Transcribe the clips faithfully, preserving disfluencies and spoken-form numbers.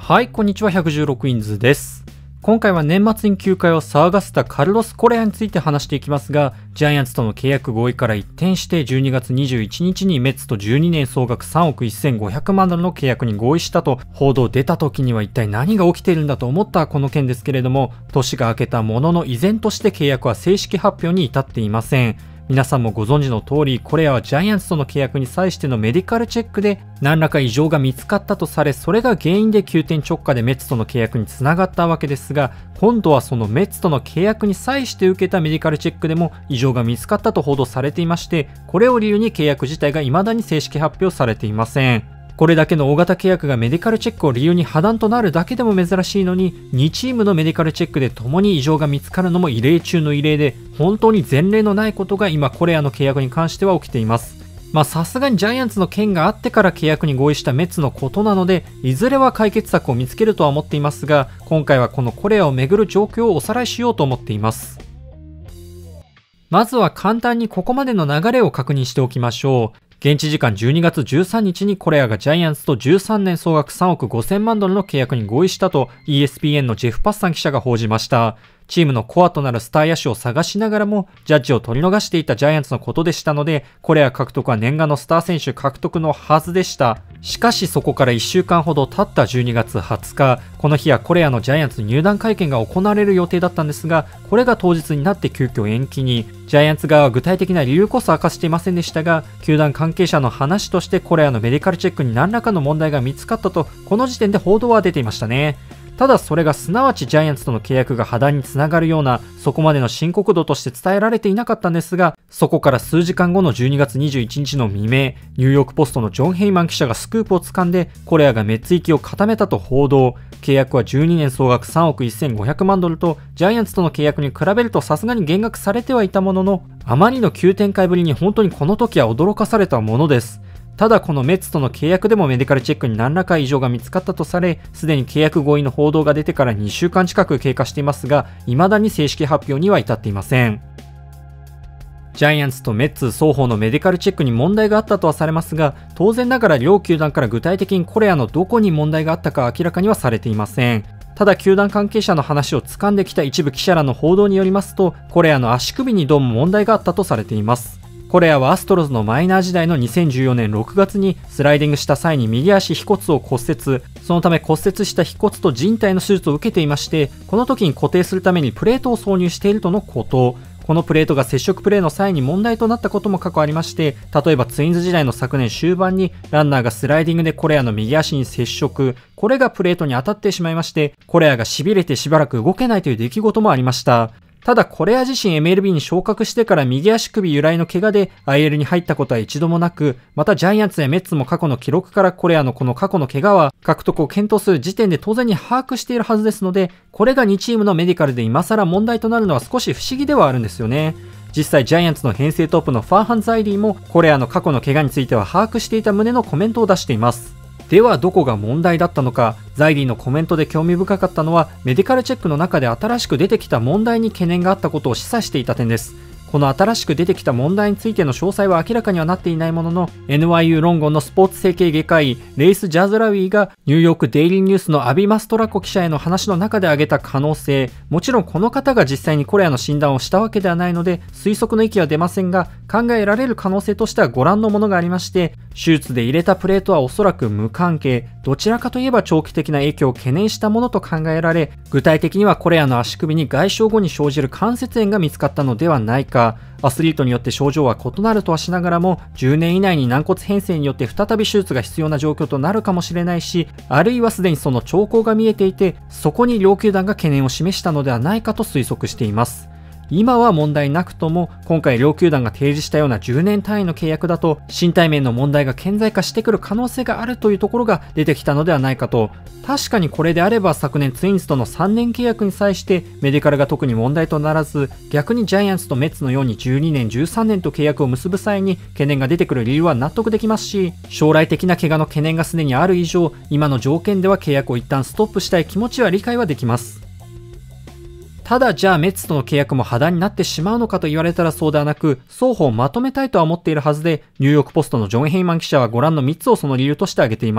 はい、こんにちは。ひゃくじゅうろくインズです。今回は年末に球界を騒がせたカルロス・コレアについて話していきますが、ジャイアンツとの契約合意から一転してじゅうにがつにじゅういちにちにメッツとじゅうにねん総額さんおくせんごひゃくまんドルの契約に合意したと報道出た時には一体何が起きているんだと思ったこの件ですけれども、年が明けたものの依然として契約は正式発表に至っていません。皆さんもご存知の通り、コレアはジャイアンツとの契約に際してのメディカルチェックで何らか異常が見つかったとされ、それが原因で急転直下でメッツとの契約につながったわけですが、今度はそのメッツとの契約に際して受けたメディカルチェックでも異常が見つかったと報道されていまして、これを理由に契約自体が未だに正式発表されていません。これだけの大型契約がメディカルチェックを理由に破談となるだけでも珍しいのに、にチームのメディカルチェックで共に異常が見つかるのも異例中の異例で、本当に前例のないことが今コレアの契約に関しては起きています。まあさすがにジャイアンツの件があってから契約に合意したメッツのことなので、いずれは解決策を見つけるとは思っていますが、今回はこのコレアをめぐる状況をおさらいしようと思っています。まずは簡単にここまでの流れを確認しておきましょう。現地時間じゅうにがつじゅうさんにちにコレアがジャイアンツとじゅうさんねん総額さんおくごせんまんドルの契約に合意したと イーエスピーエヌ のジェフ・パッサン記者が報じました。チームのコアとなるスター野手を探しながらもジャッジを取り逃していたジャイアンツのことでしたので、コレア獲得は念願のスター選手獲得のはずでした。しかしそこからいっしゅうかんほど経ったじゅうにがつはつか、この日はコレアのジャイアンツ入団会見が行われる予定だったんですが、これが当日になって急遽延期に。ジャイアンツ側は具体的な理由こそ明かしていませんでしたが、球団関係者の話としてコレアのメディカルチェックに何らかの問題が見つかったと、この時点で報道は出ていましたね。ただそれがすなわちジャイアンツとの契約が破談につながるような、そこまでの深刻度として伝えられていなかったんですが、そこから数時間後のじゅうにがつにじゅういちにちの未明、ニューヨークポストのジョン・ヘイマン記者がスクープを掴んで、コレアがメッツ行きを固めたと報道。契約はじゅうにねん総額さんおくせんごひゃくまんドルと、ジャイアンツとの契約に比べるとさすがに減額されてはいたものの、あまりの急展開ぶりに本当にこの時は驚かされたものです。ただこのメッツとの契約でもメディカルチェックに何らか異常が見つかったとされ、すでに契約合意の報道が出てからにしゅうかん近く経過していますが、未だに正式発表には至っていません。ジャイアンツとメッツ双方のメディカルチェックに問題があったとはされますが、当然ながら両球団から具体的にコレアのどこに問題があったか明らかにはされていません。ただ球団関係者の話を掴んできた一部記者らの報道によりますと、コレアの足首にどうも問題があったとされています。コレアはアストロズのマイナー時代のにせんじゅうよねんろくがつにスライディングした際に右足腓骨を骨折、そのため骨折した腓骨と靭帯の手術を受けていまして、この時に固定するためにプレートを挿入しているとのこと。このプレートが接触プレーの際に問題となったことも過去ありまして、例えばツインズ時代の昨年終盤にランナーがスライディングでコレアの右足に接触、これがプレートに当たってしまいまして、コレアが痺れてしばらく動けないという出来事もありました。ただコレア自身 エムエルビー に昇格してから右足首由来の怪我で アイエル に入ったことは一度もなく、またジャイアンツやメッツも過去の記録からコレアのこの過去の怪我は獲得を検討する時点で当然に把握しているはずですので、これがにチームのメディカルで今更問題となるのは少し不思議ではあるんですよね。実際ジャイアンツの編成トップのファーハン・ザイリーもコレアの過去の怪我については把握していた旨のコメントを出しています。ではどこが問題だったのか。ザイリーのコメントで興味深かったのは、メディカルチェックの中で新しく出てきた問題に懸念があったことを示唆していた点です。この新しく出てきた問題についての詳細は明らかにはなっていないものの、 エヌワイユー ロンゴンのスポーツ整形外科医レイス・ジャズラウィーがニューヨークデイリーニュースのアビ・マストラコ記者への話の中で挙げた可能性、もちろんこの方が実際にコレアの診断をしたわけではないので推測の域は出ませんが、考えられる可能性としてはご覧のものがありまして、手術で入れたプレートはおそらく無関係、どちらかといえば長期的な影響を懸念したものと考えられ、具体的にはコレアの足首に外傷後に生じる関節炎が見つかったのではないか。アスリートによって症状は異なるとはしながらも、じゅうねん以内に軟骨変性によって再び手術が必要な状況となるかもしれないし、あるいはすでにその兆候が見えていて、そこに両球団が懸念を示したのではないかと推測しています。今は問題なくとも、今回両球団が提示したようなじゅうねん単位の契約だと身体面の問題が顕在化してくる可能性があるというところが出てきたのではないかと。確かにこれであれば昨年ツインズとのさんねん契約に際してメディカルが特に問題とならず、逆にジャイアンツとメッツのようにじゅうにねんじゅうさんねんと契約を結ぶ際に懸念が出てくる理由は納得できますし、将来的な怪我の懸念がすでにある以上、今の条件では契約を一旦ストップしたい気持ちは理解はできます。ただじゃあメッツとの契約も破談になってしまうのかと言われたらそうではなく、双方まとめたいとは思っているはずで、ニューヨークポストのジョン・ヘイマン記者はご覧のみっつをその理由として挙げています。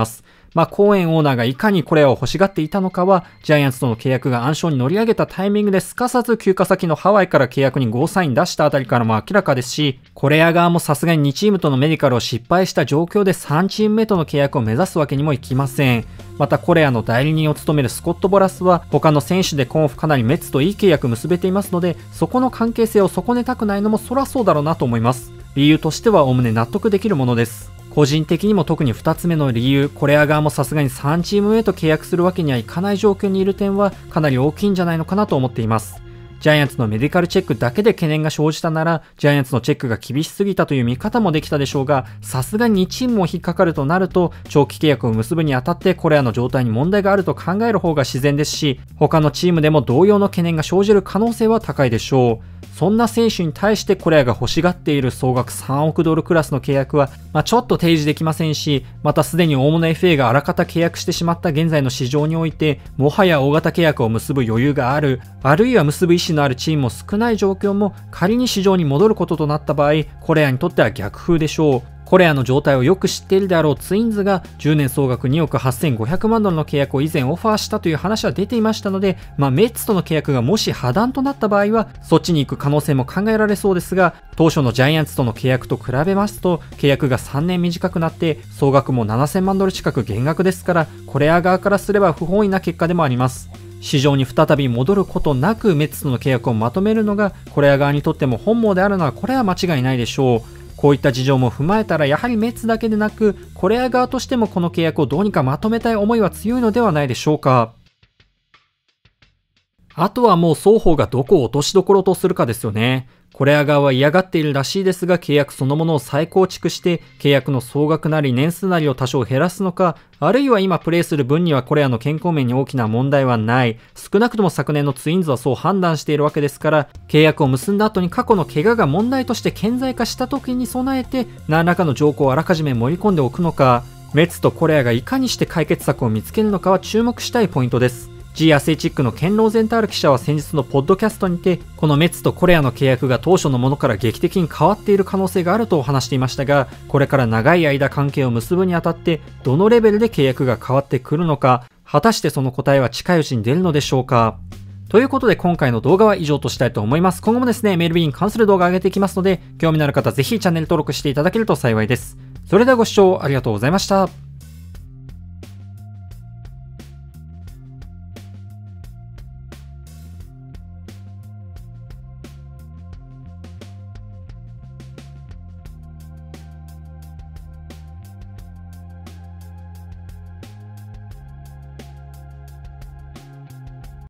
まあ、コーエンオーナーがいかにこれを欲しがっていたのかは、ジャイアンツとの契約が暗礁に乗り上げたタイミングですかさず休暇先のハワイから契約にゴーサイン出したあたりからも明らかですし、コレア側もさすがににチームとのメディカルを失敗した状況でさんチーム目との契約を目指すわけにもいきません。またコレアの代理人を務めるスコット・ボラスは他の選手で今オフかなりメッツといい契約結べていますので、そこの関係性を損ねたくないのもそらそうだろうなと思います。理由としてはおおむね納得できるものです。個人的にも特にふたつめの理由、コレア側もさすがにさんチーム目と契約するわけにはいかない状況にいる点はかなり大きいんじゃないのかなと思っています。ジャイアンツのメディカルチェックだけで懸念が生じたなら、ジャイアンツのチェックが厳しすぎたという見方もできたでしょうが、さすがににチームも引っかかるとなると、長期契約を結ぶにあたってコレアの状態に問題があると考える方が自然ですし、他のチームでも同様の懸念が生じる可能性は高いでしょう。そんな選手に対してコレアが欲しがっている総額さんおくドルクラスの契約は、まあ、ちょっと提示できませんし、またすでに大物 エフエー があらかた契約してしまった現在の市場において、もはや大型契約を結ぶ余裕がある、あるいは結ぶ意思のあるチームも少ない状況も仮に市場に戻ることとなった場合、コレアにとっては逆風でしょう。コレアの状態をよく知っているであろうツインズがじゅうねん総額におくはっせんごひゃくまんドルの契約を以前オファーしたという話は出ていましたので、まあ、メッツとの契約がもし破談となった場合はそっちに行く可能性も考えられそうですが、当初のジャイアンツとの契約と比べますと契約がさんねん短くなって総額もななせんまんドル近く減額ですから、コレア側からすれば不本意な結果でもあります。市場に再び戻ることなくメッツとの契約をまとめるのがコレア側にとっても本望であるのはこれは間違いないでしょう。こういった事情も踏まえたらやはりメッツだけでなくコレア側としてもこの契約をどうにかまとめたい思いは強いのではないでしょうか。あとはもう双方がどこを落としどころとするかですよね。コレア側は嫌がっているらしいですが、契約そのものを再構築して契約の総額なり年数なりを多少減らすのか、あるいは今プレイする分にはコレアの健康面に大きな問題はない、少なくとも昨年のツインズはそう判断しているわけですから、契約を結んだ後に過去の怪我が問題として顕在化した時に備えて何らかの条項をあらかじめ盛り込んでおくのか、メッツとコレアがいかにして解決策を見つけるのかは注目したいポイントです。G アスレチックのケンローゼンタール記者は先日のポッドキャストにて、このメッツとコレアの契約が当初のものから劇的に変わっている可能性があると話していましたが、これから長い間関係を結ぶにあたってどのレベルで契約が変わってくるのか、果たしてその答えは近いうちに出るのでしょうか。ということで今回の動画は以上としたいと思います。今後もですね、エムエルビー に関する動画を上げていきますので、興味のある方ぜひチャンネル登録していただけると幸いです。それではご視聴ありがとうございました。